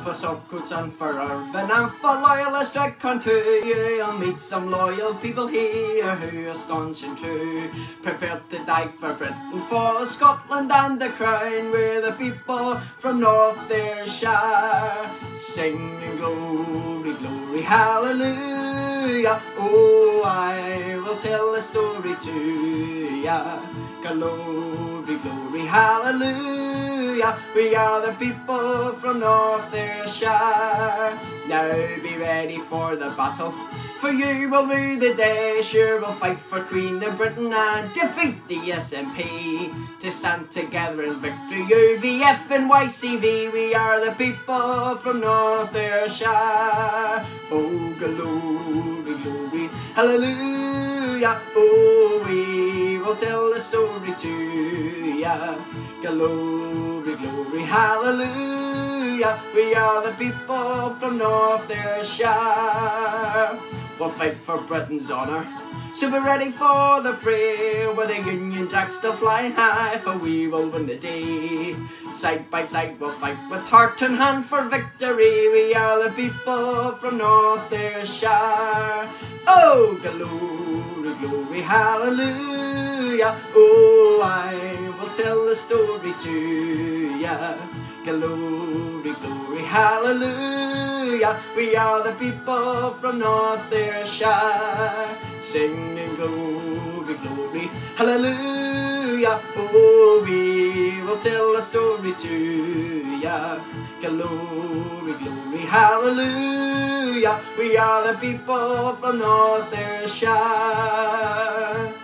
for Saltcoats and for Irvine and for Loyalist Dreghorn too. You'll meet some loyal people here who are staunch and true, prepared to die for Britain, for Scotland and the Crown. We're the people from North Ayrshire, singing glory, glory, hallelujah. Oh, I will tell a story to ya. Glory, glory, hallelujah. We are the people from North Ayrshire. Now be ready for the battle, for you will rue the day. Sure, we'll fight for Queen of Britain and defeat the SNP, to stand together in victory. UVF and YCV, we are the people from North Ayrshire. Oh, glory, glory, hallelujah. Oh, we will tell the story to ya. Glory, glory, hallelujah. We are the people from North Ayrshire. We'll fight for Britain's honour, so be ready for the fray, where the Union Jack still flying high, for we will win the day. Side by side we'll fight with heart and hand for victory. We are the people from North Ayrshire. Oh, glory, glory, hallelujah. Oh, I will tell the story to ya. Glory, glory, hallelujah. We are the people from North Ayrshire, singing glory, glory, hallelujah. Oh, we will tell a story to ya. Glory, glory, hallelujah. We are the people from North Ayrshire.